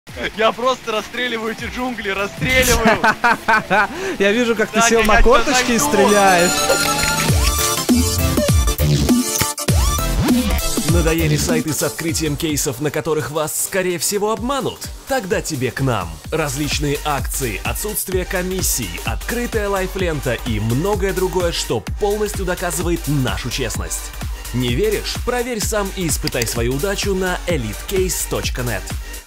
Я просто расстреливаю эти джунгли, расстреливаю. Я вижу, как ты сел на корточки и стреляешь. Надоели сайты с открытием кейсов, на которых вас, скорее всего, обманут? Тогда тебе к нам. Различные акции, отсутствие комиссий, открытая лайфлента и многое другое, что полностью доказывает нашу честность. Не веришь? Проверь сам и испытай свою удачу на elitecase.net.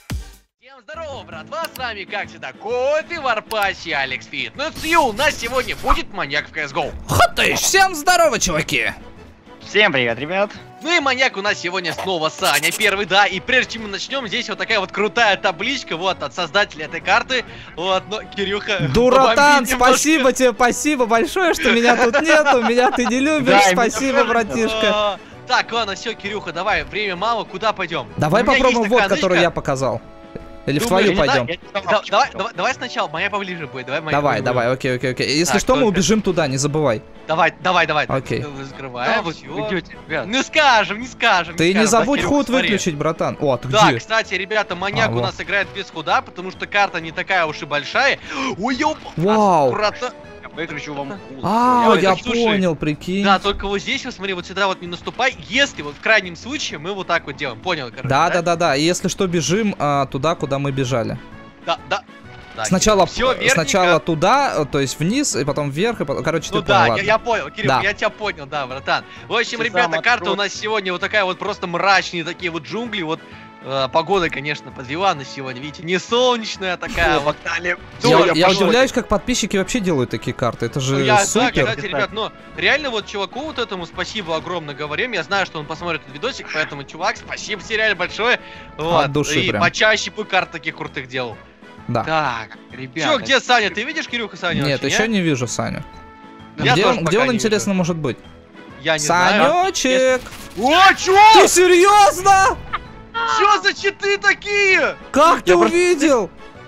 Всем здорово, братва, с вами, как всегда, Кофе, Варпаси, Алекс Фитнес, и у нас сегодня будет маньяк в CSGO. Хотыш, всем здорово, чуваки! Всем привет, ребят! Ну и маньяк у нас сегодня снова Саня первый, да, и прежде чем мы начнем, здесь вот такая вот крутая табличка, вот, от создателя этой карты, вот, но, Кирюха... Дуратан, спасибо тебе, спасибо большое, что меня тут нету, меня ты не любишь, спасибо, братишка. Так, ладно, все, Кирюха, давай, время мало, куда пойдем? Давай попробуем вот, который я показал. Или в твою пойдем? Давай сначала, моя поближе будет, Давай, окей. Если что, мы убежим туда, не забывай. Давай. Окей. Закрываем, ребят. Не скажем. Ты не забудь худ выключить, братан. О, ты где? Да, кстати, ребята, маньяк у нас играет без худа, потому что карта не такая уж и большая. Ой, ёп! Вау! Выключу вам. Я понял, прикинь. Да, только вот здесь, вот смотри, вот сюда вот не наступай. Если вот в крайнем случае мы вот так вот делаем. Понял, короче? Да. И если что, бежим туда, куда мы бежали. Да. Сначала Всё, туда, то есть вниз, и потом вверх, и потом, короче, ну ты да, понял, я понял, Кирилл, да. Я тебя понял, да, братан. В общем, ребята, карта у нас сегодня вот такая вот просто мрачные такие вот джунгли, вот. Погода, конечно, подвела на сегодня, видите, не солнечная такая, в Актале. Я удивляюсь, как подписчики вообще делают такие карты, это же супер. Да, кстати, ребят, но реально вот чуваку вот этому спасибо огромное говорим, я знаю, что он посмотрит этот видосик, поэтому, чувак, спасибо тебе реально большое. Вот. От души и прям. почаще бы карт таких крутых делал. Да. Так, ребят. Чё, где Саня? Ты видишь, Кирюха, Саню? Нет, вообще, еще не вижу Саню. Я Где тоже он, пока не интересно, вижу. может быть? Я не знаю. Санечек! О, чё? Ты серьезно? Чё за читы такие? Как ты увидел?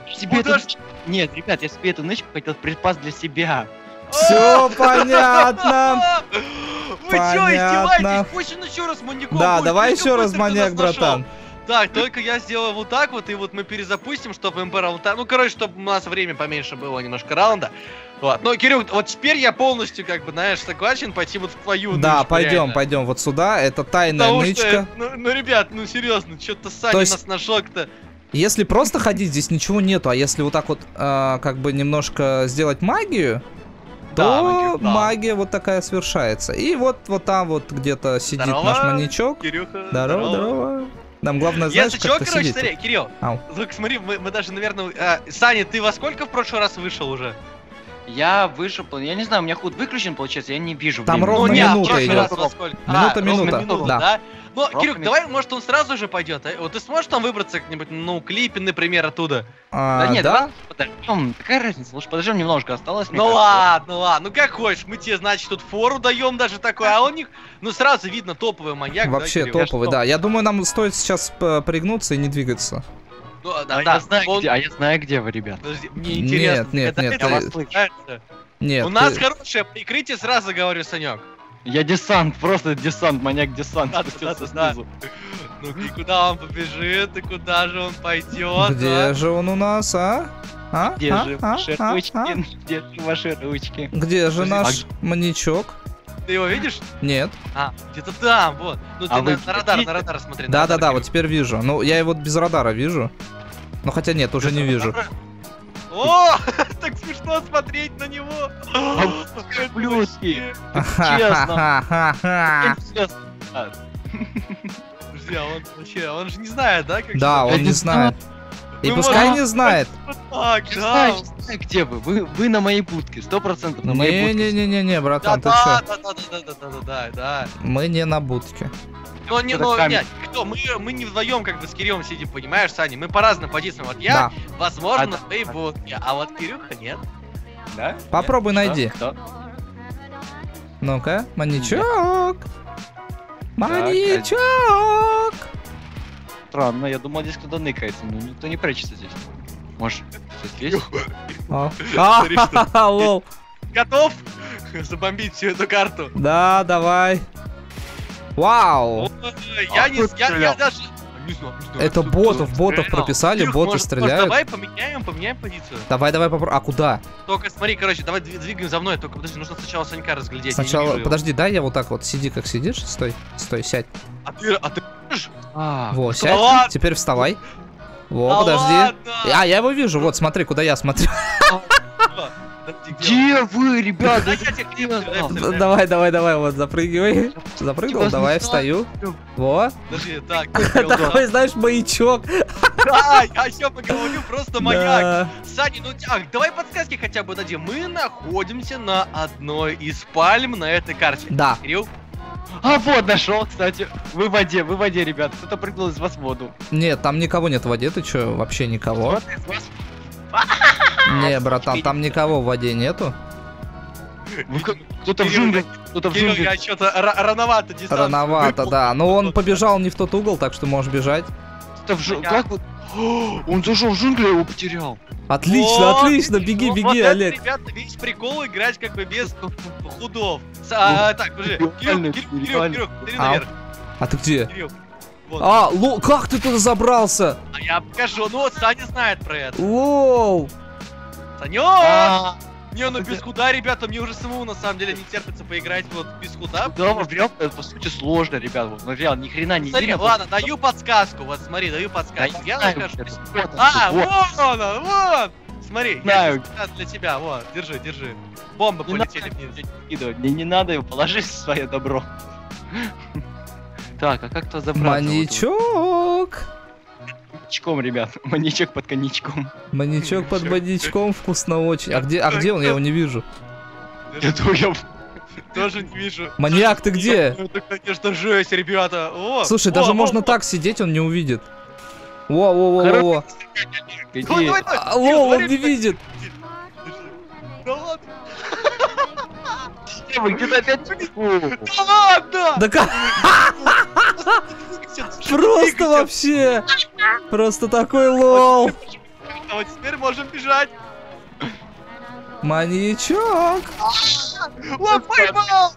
Нет, ребят, я себе эту нычку хотел припасть для себя. Все понятно. Вы чё, издеваетесь? Пусть он еще раз маньяком Да, будет. давай Слишком еще раз быстро ты маньяк, нас нашел. братан. Так, только я сделаю вот так вот, и вот мы перезапустим, чтобы МПР вот так. Ну, короче, чтобы у нас время поменьше было немножко раунда. Вот. Но, Кирилл, вот теперь я полностью, как бы, знаешь, согласен пойти вот в твою Да, нычку, реально. пойдем вот сюда. Это тайная Потому нычка. что, ну, ребят, ну серьезно, что-то Саня То есть- нас нашел-то. Если просто ходить, здесь ничего нету. А если вот так вот, как бы немножко сделать магию, Да, то да. магия вот такая совершается. И вот там вот где-то сидит Здорово, наш маньячок. Кирюха, Здорово. Нам главное, знаешь, Если чё, как-то короче, сидеть. смотри, Кирилл, Ау. вот смотри, мы даже, наверное... Саня, ты во сколько в прошлый раз вышел уже? Я вышел, я не знаю, у меня худ выключен, получается, я не вижу. Там времени. ровно Ну, не, в минута прошлый идет. раз во сколько? Минута, ровно минута, да. Ну, Ровно Кирюх, минута. давай, может, он сразу же пойдет. Вот ты сможешь там выбраться как-нибудь, ну, клипе, например, оттуда? Да нет, Да? давай подождем, какая разница, лучше подождем немножко, осталось. мне Ну кажется. ладно, ну как хочешь, мы тебе, значит, тут фору даем даже такой, а у них, ну, сразу видно топовый маньяк. Вообще да, Кирилл? топовый, да. Я думаю, нам стоит сейчас пригнуться и не двигаться. Ну, А да, я знаю, он- где, я знаю, где вы, ребят. Подожди, мне интересно. Нет, это нет, я вас ты- слышу. нравится? Нет, У нас ты- хорошее прикрытие, сразу говорю, Санек. Я десант, просто десант, маньяк десант Да, спустился да. снизу. Ну и куда он побежит, и куда же он пойдет? Где же он у нас, а? Где же ваши ручки? Где же ваши ручки? Где же Подожди, наш маньячок? Ты его видишь? Нет. Где-то там, вот. Ну ты А вы на радар смотри. на Да, радар, вот Кирилл. теперь вижу. Ну, я его без радара вижу. Ну, хотя нет, уже не вижу. О, так смешно смотреть на него. Плюски. Ха-ха-ха-ха. Подожди, а он вообще, он же не знает, да? Как Да, что-то? он не знает. И Мы пускай можем не знает. Вот так, Я да. знаю, где вы. Вы на моей будке, 100% на моей будке. Не-не-не-не, братан, ты Да, чё? да. Мы не на будке. Но не, Это ну, камень. нет, кто? Мы не вдвоем как бы с Кириллом сидим, понимаешь, Саня? Мы по разным позициям. Вот я, Да. возможно, на А- твоей будке, а вот Кирюха нет. Да? Попробуй Нет? найди. Что? Ну-ка, маньячок. Маньячок. Странно, я думал, здесь кто-то ныкается, но никто не прячется здесь. Может, здесь есть? Смотри, что- Лол. Готов забомбить всю эту карту? Да, давай. Вау. Я не, тут я стрелял. даже... Не знаю. Это ботов прописали, Кирюх, боты может, стреляют. Давай поменяем позицию. Давай попробуем. А куда? Только смотри, короче, давай двигаем за мной. Только подожди, нужно сначала Санька разглядеть. Сначала, подожди, дай я вот так вот, сиди как сидишь, стой, сядь. А ты Вот, да сядь, ладно? теперь вставай. Во, Да подожди. ладно? А, я его вижу, вот, смотри, куда я смотрю. Где вы, ребята? Давай, вот, запрыгивай. Запрыгнул, давай, встаю. Во. Подожди, так. Давай, знаешь, маячок. Да, я еще поговорю, просто маяк. Да. Саня, ну давай подсказки хотя бы дадим. Мы находимся на одной из пальм на этой карте. Да. Кирилл? А вот нашел, кстати. Вы в воде, ребят. Кто-то прыгнул из вас в воду. Нет, там никого нет в воде, ты чё, вообще никого? Не, братан, там никого в воде нету. Кто-то в джунглях. Кто-то в Кирилл, джунглях. я что-то рановато дистанцию. Рановато, выполнил. да. Но он побежал не в тот угол, так что можешь бежать. Как вы? Он зашел в джунгли, я его потерял. Отлично, Вот, отлично, беги, вот беги, это, Олег. ребята, весь прикол играть как бы без худов. Так, подожди. Реально, Кирилл, реально. смотри А, наверх. А ты где? Кирилл. Вот. Как ты туда забрался? А я покажу. Ну вот Саня знает про это. Лол. Санёк! Не, ну без худа, ребята, мне уже самому на самом деле не терпится поиграть вот без худа. Да, вот прям, это по сути сложно, ребят. Вот, ну реально, ни хрена не Смотри, видно. ладно, даю подсказку. Вот смотри, даю подсказку. Я знаю, нахожусь. вот он, А, вот. вон он, вон! Смотри, Знаю. я сейчас для тебя, вот, держи. Бомбы Не полетели надо. вниз. Скидывать. Мне не надо его, положи в свое добро. Так, а как-то забраться? Маньячок. Маньячком, ребят. Маньячок под коньячком. Маньячок под маньячком, вкусно очень. А где он? Я его не вижу. Я Тоже не вижу. Маньяк, ты где? Ну, это, конечно, жесть, ребята. О, Слушай, о, даже о, можно о. так сидеть, он не увидит. Во. Давай. Лол, он не видит. Да ладно. Вы где-то опять... Да ладно! Да как? Просто вообще. Просто такой лол. А вот теперь можем бежать. Маньячок. О, поймал!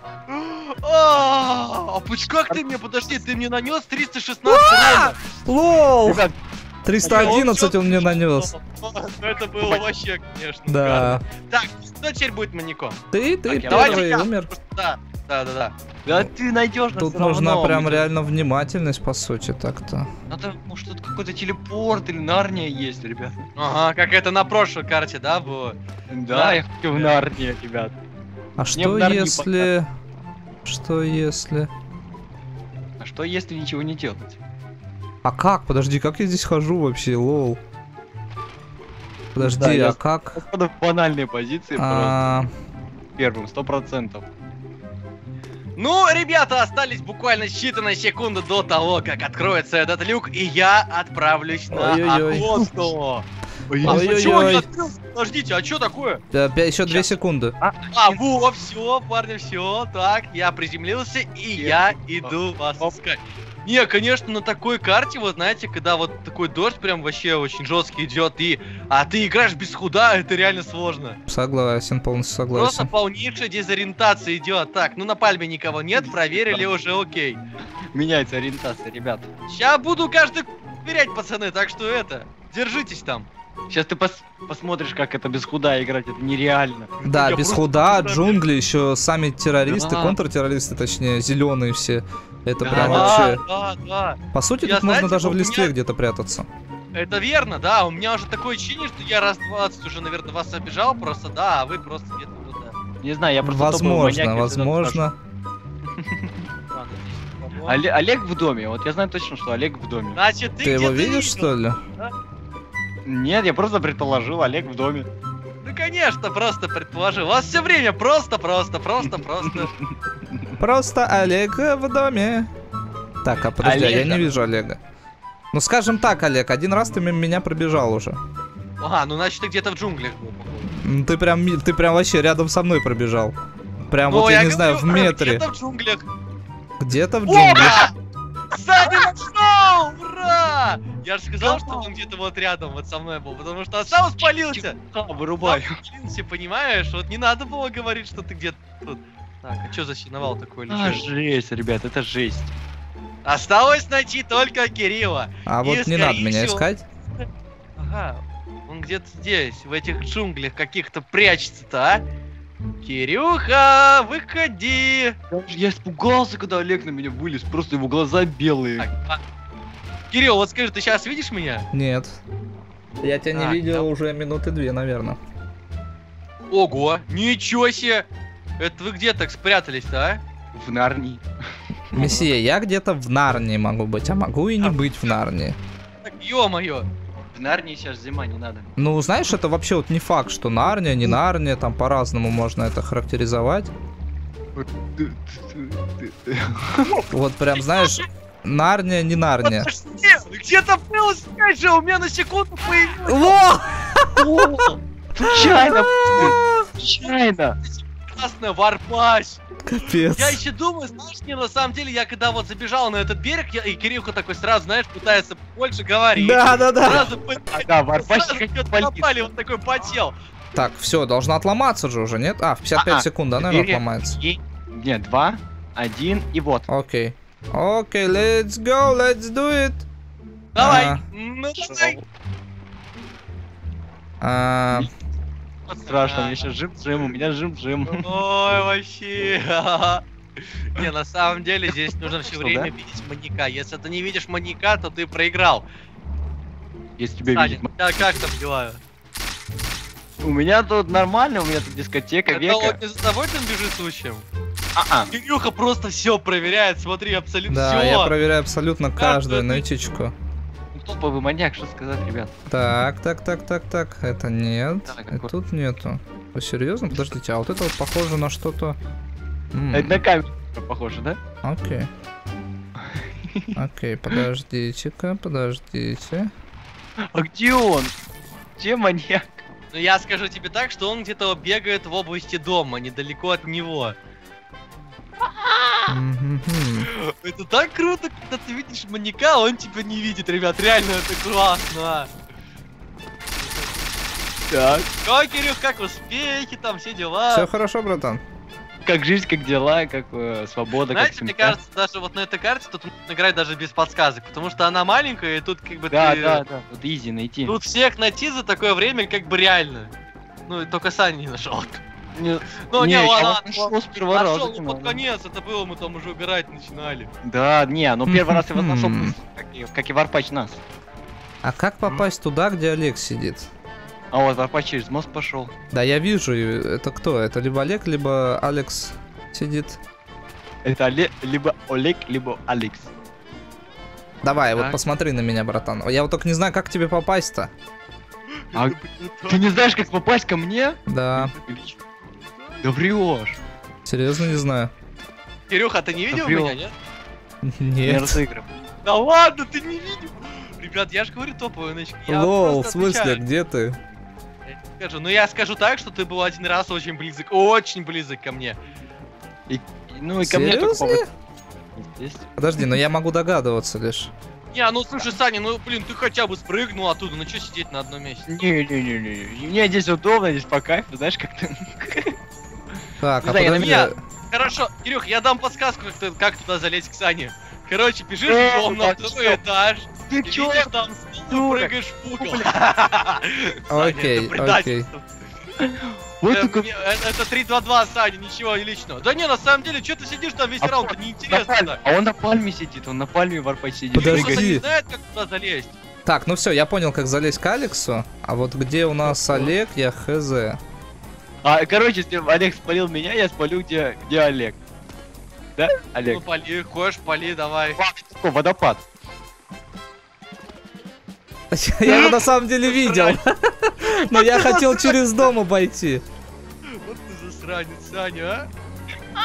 А как ты мне, подожди, ты мне нанес 316 урона. Лол. Ребят, 311 он мне нанес. Это было вообще, конечно. Да. Так, кто теперь будет маньяком? Ты Так, давайте первый я, умер. потому что Да. да ты надежно. Тут нужна прям реально внимательность, по сути, так-то. Надо, может, тут какой-то телепорт или Нарния есть, ребят. Ага, как это на прошлой карте, да, было? Да, я хочу в Нарнии, ребят. А Мне что в Нарнии если... Что если... А что если ничего не делать? А как? Подожди, как я здесь хожу вообще, лол? Подожди, Да, я- а как? Походу в банальной позиции А, просто первым, 100%. Ну, ребята, остались буквально считанные секунды до того, как откроется этот люк, и я отправлюсь на Ой-ой-ой. охоту. Ой-ой-ой. Чего не открылся? Подождите, а что такое? еще 2 Сейчас. секунды. Во, все, парни, все. Так, я приземлился, и я иду вас искать. Не, конечно, на такой карте, вот знаете, когда вот такой дождь прям вообще очень жесткий идет, а ты играешь без худа, это реально сложно. Согласен, полностью Просто согласен. полнейшая дезориентация идет. Так, ну на пальме никого нет, проверили уже, окей. Меняется ориентация, ребят. Сейчас буду каждый проверять, пацаны, так что держитесь там. Сейчас ты посмотришь, как это без худа играть, это нереально. Да, Я без просто худа, представляю. джунгли, еще сами террористы, Да. контртеррористы, точнее, зеленые все. Это Да, прям да. вообще... Да. По сути, Я, тут можно знаете, даже у в листве меня- где-то прятаться. Это верно, да. У меня уже такое ощущение, что я раз 20 уже, наверное, вас обижал просто, да, а вы просто где-то вот, да. Не знаю, я просто топовый маньяк, Возможно, я всегда возможно. Ладно, здесь никого. Олег в доме, вот я знаю точно, что Олег в доме. Значит, Ты его где-то видишь, видел. что ли? Нет, я просто предположил, Олег в доме. Ну, конечно, просто предположил. У вас все время просто. Просто Олег в доме. Так, а подожди, а я Олега. не вижу Олега. Ну, скажем так, Олег, один раз ты мимо меня пробежал уже. Ага, ну значит ты где-то в джунглях был, походу. Ты прям вообще рядом со мной пробежал. Прям Ну, вот, я не знаю, в говорю, метре. Где-то в джунглях. Где-то в джунглях. Ура! Саня нашел! Ура! Я же сказал, что он где-то вот рядом вот со мной был, потому что он сам спалился. Вырубай. Сам спалился, понимаешь? Вот не надо было говорить, что ты где-то тут. Так, а что за синовал такой А, лежит? жесть, ребят, это жесть. Осталось найти только Кирилла. А вот не надо меня искать. Ага, он где-то здесь, в этих джунглях каких-то прячется-то, а? Кирюха, выходи! Я испугался, когда Олег на меня вылез, просто его глаза белые. Кирилл, вот скажи, ты сейчас видишь меня? Нет. Я тебя не видел да. уже минуты 2, наверное. Ого, ничего себе! Это вы где так спрятались-то, а? В Нарнии. Месье, я где-то в Нарнии могу быть, а могу и не быть в Нарнии. Так, ё-моё! В Нарнии сейчас зима, не надо. Ну, знаешь, это вообще вот не факт, что Нарния, не Нарния, там по-разному можно это характеризовать. Вот прям, знаешь, Нарния, не Нарния. Где-то был скажи, у меня на секунду появился. Во! Случайно! Случайно! Красная варпась. Капец. Я еще думаю, знаешь, не, на самом деле, я когда вот забежал на этот берег, и Кирюха такой сразу, знаешь, пытается больше говорить. Да. Сразу Да, варпась попали, вот такой потел. Так, все, должно отломаться же уже, нет? А, в 55 секунд, да, наверное, отломается. Нет, 2, 1 и вот. Окей. Окей, let's go, let's do it. Давай, ну давай. Страшно, мне сейчас жим-жим, у меня жим-жим. Ой, вообще. Не, на самом деле здесь нужно все время видеть маньяка. Если ты не видишь маньяка, то ты проиграл. Если тебя видеть. Я как там дела? У меня тут нормально, у меня тут дискотека Это века. вот не за тобой там бежит случаем? А-а. Кирюха просто все проверяет, смотри, абсолютно Да, все. я проверяю абсолютно каждую нытичку. Топовый маньяк, что сказать, ребят? Так, это нет, Так, и тут нету. Вы серьезно? Подождите, а вот это вот похоже на что-то... Это на камеру похоже, да? Окей. Окей, подождите-ка, подождите. А где он? Где маньяк? Ну я скажу тебе так, что он где-то бегает в области дома, недалеко от него. Это так круто, когда ты видишь маньяка, а он тебя не видит, ребят, реально это классно. Так. Ой, Кирюх, как успехи, там все дела. Все хорошо, братан. Как жизнь, как дела, как свобода, Знаете, как мне семья. кажется, даже вот на этой карте тут можно играть даже без подсказок, потому что она маленькая, и тут как бы Да, ты... да, тут изи найти. Тут всех найти за такое время как бы реально. Ну, только Саня не нашел. Ну, не, я ладно, вот нашел с первого раза. нашел, ну, под конец, это было, мы там уже убирать начинали. Да, не, ну первый раз я его нашел, как и Варпач нас. А как попасть туда, где Олег сидит? А вот Варпач через мост пошел. Да, я вижу, это кто? Это либо Олег, либо Алекс сидит. Это либо Олег, либо Алекс. Давай, вот Так. посмотри на меня, братан. Я вот только не знаю, как к тебе попасть-то. А ты не знаешь, как попасть ко мне? Да, Да врешь. серьезно не знаю. Кирюха, ты не видел Апрел. меня, нет? Не Нет. разыгрывай. Да ладно, ты не видел? Ребят, я же говорю топовый ночки. Лол, в смысле, где ты? Скажу, ну я скажу так, что ты был один раз очень близок ко мне. Ну и ко мне только Серьезно? Есть. Подожди, но я могу догадываться лишь. Не, ну слушай, Саня, ну блин, ты хотя бы спрыгнул оттуда, ну что сидеть на одном месте? Не-не-не-не. Мне здесь удобно, здесь по кайфу, знаешь, как ты. Так, Не а знаю, я на подожди. меня- Хорошо, Кирюх, я дам подсказку, как туда залезть к Сане. Короче, бежишь Э, в на да второй чё? этаж, Ты и чё? видишь там стул, дура? прыгаешь в угол. Окей, Саня, это предательство. Вот Это только мне- Это 3-2-2, Саня, ничего личного. Да не, на самом деле, что ты сидишь там весь А раунд, это на неинтересно. пальме. А он на пальме сидит, он на пальме Варпач сидит. Подожди. Просто прыгает. не знает, как туда залезть. Так, ну все, я понял, как залезть к Алексу. А вот где у нас Олег, я хз. А, короче, если Олег спалил меня, я спалю, где Олег. Да, Ну, Олег? пали, хочешь, пали, давай. Что, водопад. Я его на самом деле видел. Но я хотел через дом обойти. Вот ты засранец, Саня, а?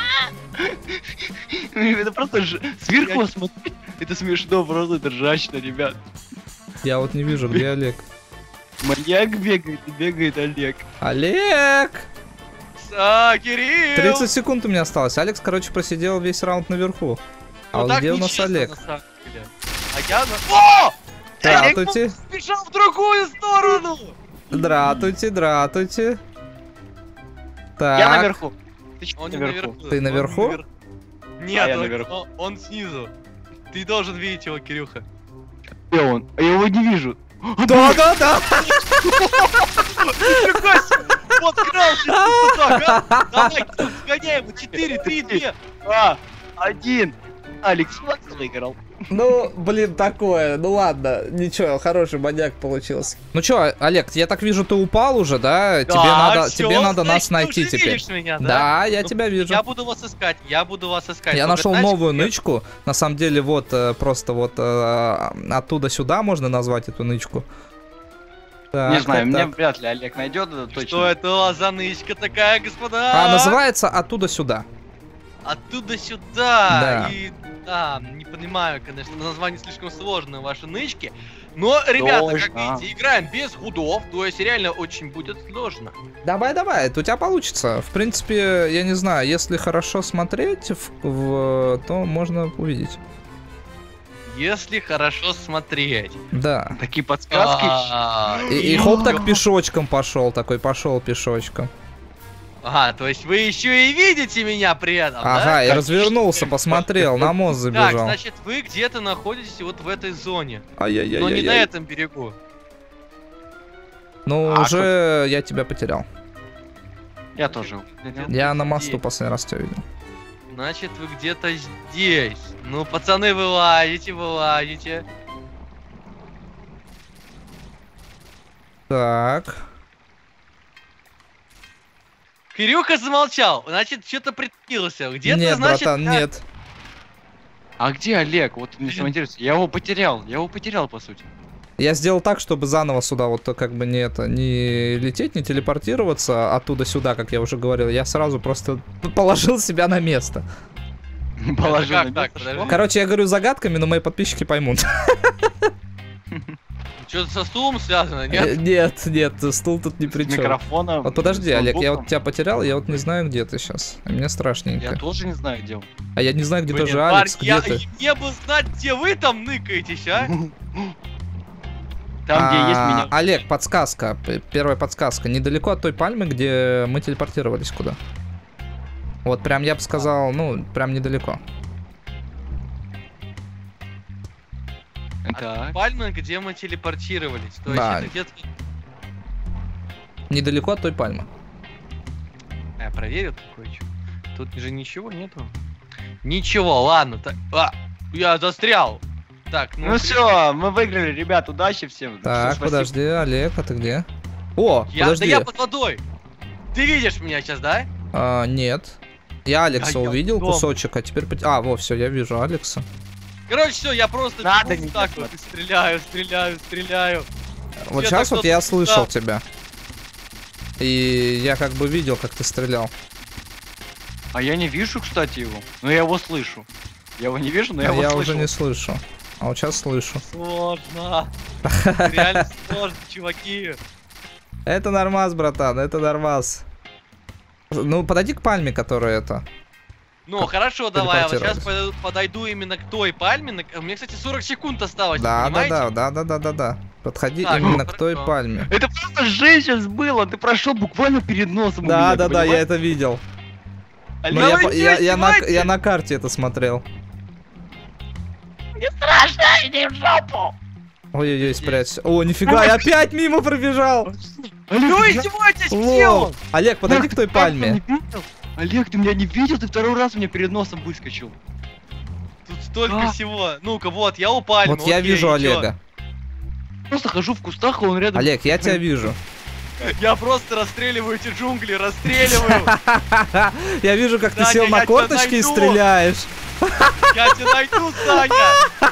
Это просто сверху смотреть. Это смешно, просто это ржачно, ребят. Я вот не вижу, где Олег. Маньяк бегает и бегает Олег. Олег! Кирилл! 30 секунд у меня осталось. Алекс, короче, просидел весь раунд наверху. А Ну, вот так где у нас нечестно, Олег? на самом деле. А я на... О! Дратуйте, Бежал в другую сторону! дратуйте, дратуйте. Так. Я наверху. Ты чё Он не наверху? наверху. Ты он наверху? Нет, А я он- наверху. он снизу. Ты должен видеть его, Кирюха. Где он? Я его не вижу. Да. Нифига себе! Вот крался так, а? Давай, сгоняй его. 4, 3, 2. 1. Алекс Макс выиграл. Ну, блин, такое. Ну ладно, ничего, хороший маньяк получился. Ну чё, Олег, я так вижу, ты упал уже, да? Тебе надо нас найти теперь. Меня, да? Да, я тебя вижу. Я буду вас искать, Я нашел новую нычку. На самом деле, вот просто вот оттуда сюда можно назвать эту нычку. Так, не знаю, так, мне так. вряд ли Олег найдет это точно. Что это у вас за нычка такая, господа? Называется оттуда сюда. Оттуда сюда. Да. И да, не понимаю, конечно, название слишком сложное, ваши нычки. Но, ребята, как видите, играем без худов, то есть реально очень будет сложно. Давай, это у тебя получится. В принципе, я не знаю, если хорошо смотреть, то можно увидеть. Если хорошо смотреть. Да. Такие подсказки. И хоп так пешочком пошел, пошел пешочком. Ага, то есть вы еще и видите меня при этом, ага, да? и развернулся, посмотрел, на мост забежал. Так, значит, вы где-то находитесь вот в этой зоне. Ай-яй-яй-яй. Но не на этом берегу. Ну, уже я тебя потерял. Я тоже. Я на мосту последний раз тебя видел. Значит, вы где-то здесь. Ну, пацаны, вылазите. Так. Кирюха замолчал, значит, что-то притворился. Где-то, нет, значит... братан, нет. А где Олег? Вот мне самое интересное. Я его потерял, по сути. Я сделал так, чтобы заново сюда вот как бы не лететь, не телепортироваться оттуда сюда, как я уже говорил. Я сразу просто положил себя на место. Положил на так, место. Короче, я говорю загадками, но мои подписчики поймут. Что-то со стулом связано, нет? Нет, стул тут ни при чем. Микрофона. Вот подожди, Олег, я вот тебя потерял, я вот не знаю, где ты сейчас. Мне страшненько. Я тоже не знаю, где он. А я не знаю, где Блин, даже Алекс, где ты? Мне бы знать, где вы там ныкаетесь, а? Там, где есть меня. Олег, подсказка. Первая подсказка. Недалеко от той пальмы, где мы телепортировались куда. Вот прям я бы сказал, ну, прям недалеко. Так. Пальма, где мы телепортировались. То есть Да. это где-то... Недалеко от той пальмы. Я проверю кое-что. Тут же ничего нету. Ничего, ладно. Я застрял. Так, Ну все, мы выиграли, ребят, удачи всем. Так, Спасибо. подожди, Олег, а ты где? О, подожди. я под водой. Ты видишь меня сейчас, да? Нет. Я Алекса я увидел дома. кусочек, а теперь... во, все, я вижу Алекса. Короче, все, я просто Надо бегу не так делать. вот и стреляю. Вот Где-то сейчас вот кто-то я слышал там. тебя. И я как бы видел, как ты стрелял. А я не вижу, кстати, его. Но я его слышу. Я его не вижу, но я его Я слышу. уже не слышу. А вот сейчас слышу. Сложно. Реально сложно, чуваки. Это нормас, братан, это нормас. Ну, подойди к пальме, которая это. Ну, хорошо, давай, я вот сейчас телепортировались. подойду именно к той пальме. Мне, кстати, 40 секунд осталось, Да. понимаете? Подходи Так, именно ну, к той хорошо. пальме. Это просто жесть сейчас было. Ты прошел буквально перед носом. у меня, ты Да, я понимаешь? это видел. Олег, Но вы я издеваетесь? на карте это смотрел. не страшно, иди в жопу. Ой-ой-ой, спрячься. О, нифига, я опять мимо пробежал. Ну Олег, издевайтесь, где Лол. он? Олег, подойди к той ты пальме. меня не видел? Олег, ты меня не видел? Ты второй раз у меня перед носом выскочил. Тут столько А. всего. Ну-ка, вот, я у пальмы. Вот я окей, вижу и чё? Олега. Просто хожу в кустах, а он рядом. Олег, я тебя вижу. Я просто расстреливаю эти джунгли, расстреливаю. Я вижу, как ты Саня, сел я на тебя корточки и найду. стреляешь. Я тебя найду, Саня.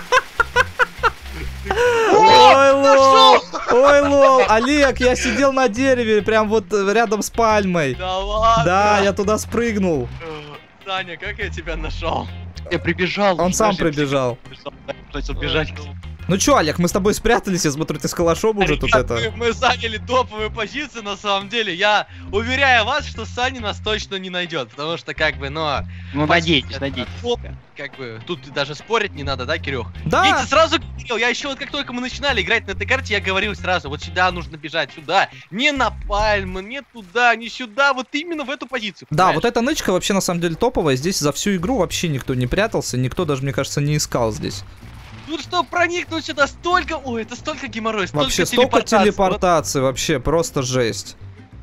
Ой, лол. нашел! Ой, лол. Олег, я сидел на дереве, прям вот рядом с пальмой. Да ладно. Да, я туда спрыгнул. Саня, как я тебя нашел? Я прибежал. Он сам Подожди, прибежал. прибежал, да, пытаюсь убежать. Ну чё, Олег, мы с тобой спрятались, я смотрю, ты с калашом уже тут Ребят, это... мы заняли топовые позиции, на самом деле. Я уверяю вас, что Саня нас точно не найдет, потому что, как бы, Ну, надейтесь, надейтесь. Как бы, тут даже спорить не надо, да, Кирюх? Да. Я тебе сразу говорил, я еще вот как только мы начинали играть на этой карте, я говорил сразу, вот сюда нужно бежать, сюда. Не на пальму, не туда, не сюда, вот именно в эту позицию. Да, понимаешь? вот эта нычка вообще на самом деле топовая. Здесь за всю игру вообще никто не прятался, никто даже, мне кажется, не искал здесь. Тут что проникнуть сюда столько, ой, это столько геморрой, столько Вообще столько телепортаций, вообще просто жесть.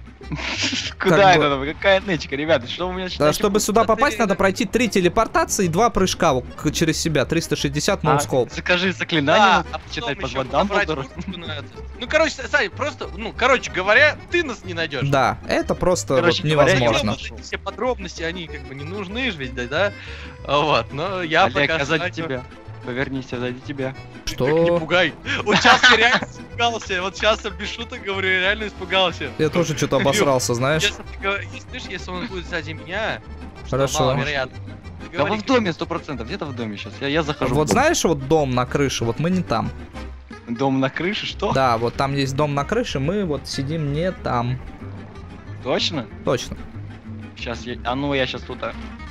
Куда Как это? Какая нычка, ребята? Что вы меня Да, считаете? чтобы сюда попасть, надо пройти 3 телепортации и 2 прыжка вот через себя. 360 ноускоп. Закажи заклинание, Да, читать потом под еще водам брать полдора. ручку на это. Ну, короче, Сань, просто, ну, короче говоря, ты нас не найдешь. Да, это просто Короче вот говоря, невозможно. Вот эти все подробности, они как бы не нужны же ведь, да? Вот, но я Олег, пока а сзади Саню- тебя. Повернись, сзади тебя. Как не Что? пугай. Вот сейчас я реально испугался. Вот сейчас я без шуток говорю, я реально испугался. Я тоже что-то обосрался, знаешь? Если ты говоришь, если он будет сзади меня, что Хорошо. маловероятно. Ты Да вы говори, в доме 100%, где-то в доме сейчас. Я захожу. Вот в дом. знаешь, вот дом на крыше, вот мы не там. Дом на крыше, что? Да, вот там есть дом на крыше, мы вот сидим не там. Точно? Точно. Сейчас я. А ну я сейчас тут.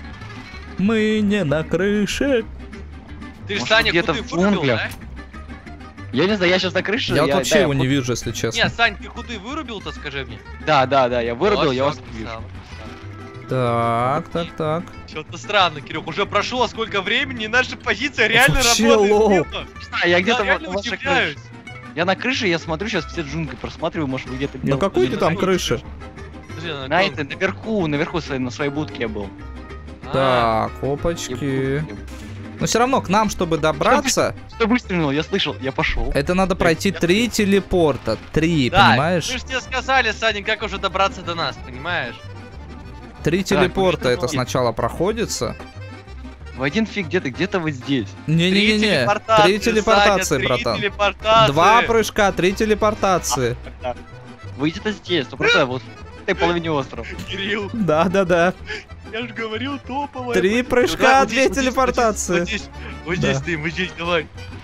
Мы не на крыше. Ты же Может, Саня где-то худы в вырубил, джунглях? да? Я не знаю, я сейчас на крыше. Я вот вообще да, его я не вот- вижу, если честно. Не, Сань, ты худы вырубил-то, скажи мне. Да, я вырубил, Вот, я вас всё, вижу. красава. Так. Что-то странно, Кирюх, уже прошло сколько времени, и наша позиция реально Вообще работает. лоу. мимо. Я где-то реально на вашей удивляюсь. крыше. Я на крыше, я смотрю сейчас все джунгли, просматриваю, может вы где-то На белый. какой Подожди, ты там на какой крыше? Подожди, на На каком? этой, наверху на своей будке я был. А, Так, опачки. Но все равно к нам, чтобы добраться, Что выстрелил, я слышал, я пошел. это надо пройти 3 телепорта. 3, да, понимаешь? мы же тебе сказали, Саня, как уже добраться до нас, понимаешь? 3 телепорта ну, это что? сначала проходится. В один фиг где-то вы здесь. Не-не-не, 3 телепортации, Саня, братан. 3 телепортации. 2 прыжка, 3 телепортации. Вы где-то здесь, 100%, вот в этой половине острова. Кирилл, Да. я же говорил, топовая. 3 Да, прыжка, вот 2 здесь, телепортации. Вот здесь Да. стоим, вот здесь, давай.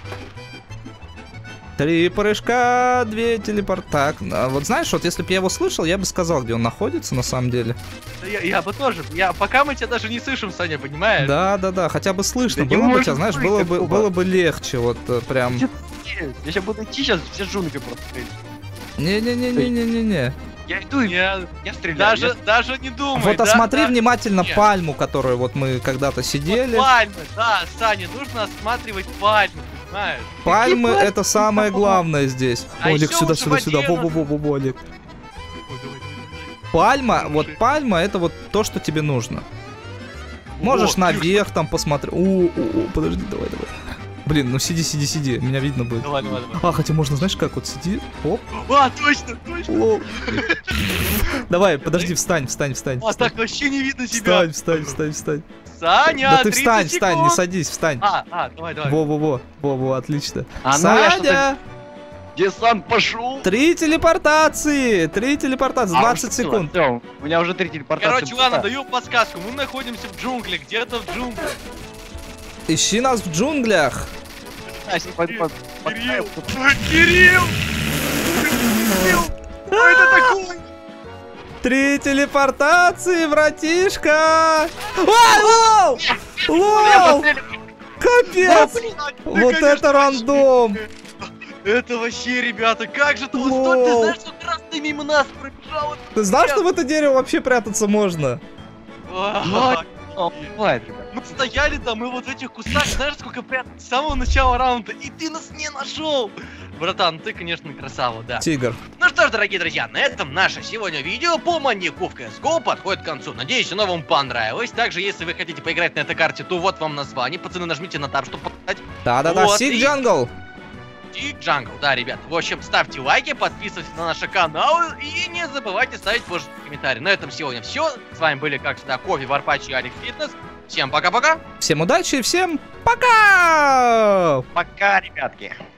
3 прыжка, 2 телепорт. Так, вот знаешь, вот если бы я его слышал, я бы сказал, где он находится на самом деле. Да я бы тоже, пока мы тебя даже не слышим, Саня, понимаешь? Да, хотя бы слышно Да не было бы может тебя, знаешь, быть было такого. бы легче, вот прям. Я сейчас буду идти, сейчас все джунгли просто. Не-не-не-не-не-не. Я иду, и Я я стреляю. даже не думай. Вот да, осмотри да. внимательно Нет. пальму, которую вот мы когда-то Вот сидели. пальмы, да, Саня, нужно осматривать пальмы, понимаешь? Пальмы пальмы? это самое главное здесь. А Олег, ещё сюда, лучше сюда, в сюда. воде Во-во-во-во, Олег. Ой, давай. Пальма, вот пальма это вот то, что тебе нужно. Можешь О, наверх там посмотреть. Подожди, давай. Блин, ну сиди, меня видно будет. Давай. А, хотя можно, знаешь, как вот сиди. Оп, А, точно. лоу. Давай, подожди, встань. А, так вообще не видно тебя. Встань. Саня, Да ты 30 встань, не секунд. садись, встань. Давай. Во, отлично. А ну я Саня, Десант пошел. 3 телепортации, 20 секунд. У меня уже 3 телепортации. Короче, ладно, даю подсказку. Мы находимся в джунглях, где-то в джунглях. Ищи нас в джунглях. Кирилл! Кирилл! Что это такое? 3 телепортации, братишка! Лол! Лол! Капец! Вот это рандом! Это вообще, ребята, как же ты Лол. устал? Ты знаешь, сколько раз ты мимо нас пробежал? Ты знал, что в это дерево вообще прятаться можно? Бывает, ребят. Мы стояли там, мы вот в этих кустах, знаешь, сколько прятались с самого начала раунда, и ты нас не нашел! Братан, ты, конечно, красава, да. Тигр. Ну что ж, дорогие друзья, на этом наше сегодня видео по маньяку в CSGO подходит к концу. Надеюсь, оно вам понравилось. Также, если вы хотите поиграть на этой карте, то вот вам название. Пацаны, нажмите на таб, чтобы показать. Да-да-да, Вот, Сиг и- Джангл. И Джангл, да, ребят. В общем, ставьте лайки, подписывайтесь на наш канал и не забывайте ставить позже комментарии. На этом сегодня все. С вами были, как всегда, Кофе, Варпач и Алекс Фитнес. Всем пока-пока. Всем удачи и всем пока! Пока, ребятки.